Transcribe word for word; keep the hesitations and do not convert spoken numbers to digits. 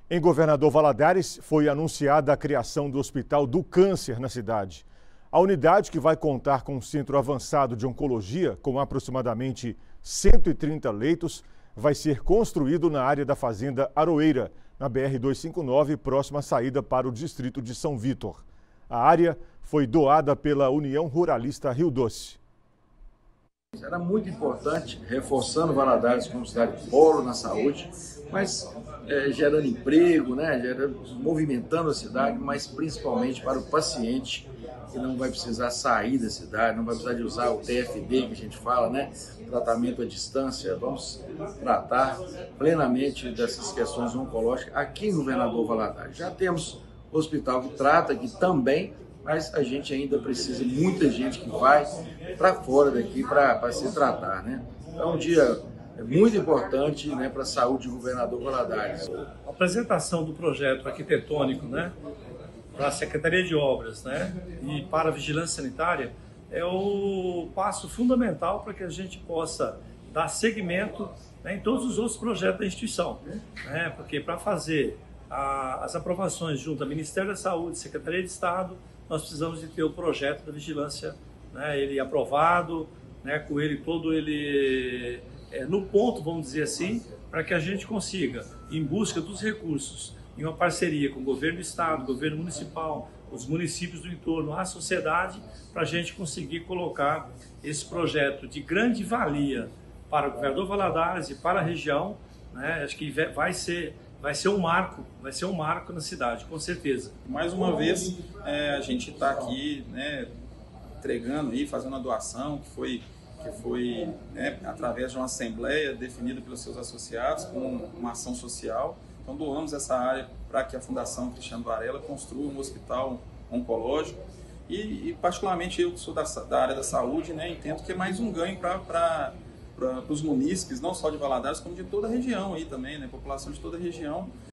Em Governador Valadares, foi anunciada a criação do Hospital do Câncer na cidade. A unidade, que vai contar com um centro avançado de oncologia, com aproximadamente cento e trinta leitos, vai ser construído na área da Fazenda Aroeira, na B R duzentos e cinquenta e nove, próxima à saída para o distrito de São Vítor. A área foi doada pela União Ruralista Rio Doce. Era muito importante, reforçando Valadares como cidade polo na saúde, mas é, gerando emprego, né, gerando, movimentando a cidade, mas principalmente para o paciente, que não vai precisar sair da cidade, não vai precisar de usar o T F D, que a gente fala, né, tratamento à distância. Vamos tratar plenamente dessas questões oncológicas aqui em Governador Valadares. Já temos hospital que trata aqui também, mas a gente ainda precisa, muita gente que vai para fora daqui para se tratar, né? É um dia muito importante, né, para a saúde do Governador Valadares. A apresentação do projeto arquitetônico, né, para a Secretaria de Obras, né, e para a Vigilância Sanitária é o passo fundamental para que a gente possa dar seguimento, né, em todos os outros projetos da instituição, né, porque para fazer a, as aprovações junto ao Ministério da Saúde, Secretaria de Estado, nós precisamos de ter o projeto da vigilância, né, ele aprovado, né, com ele todo ele é, no ponto, vamos dizer assim, para que a gente consiga, em busca dos recursos, em uma parceria com o governo do estado, governo municipal, os municípios do entorno, a sociedade, para a gente conseguir colocar esse projeto de grande valia para o Governador Valadares e para a região, né, acho que vai ser Vai ser um marco, vai ser um marco na cidade, com certeza. Mais uma vez, é, a gente está aqui, né, entregando aí, fazendo a doação que foi, que foi né, através de uma assembleia definida pelos seus associados, com uma ação social. Então doamos essa área para que a Fundação Cristiano Varela construa um hospital oncológico. E, e particularmente eu que sou da, da área da saúde, né, entendo que é mais um ganho para para os munícipes, não só de Valadares, como de toda a região aí também, né? População de toda a região.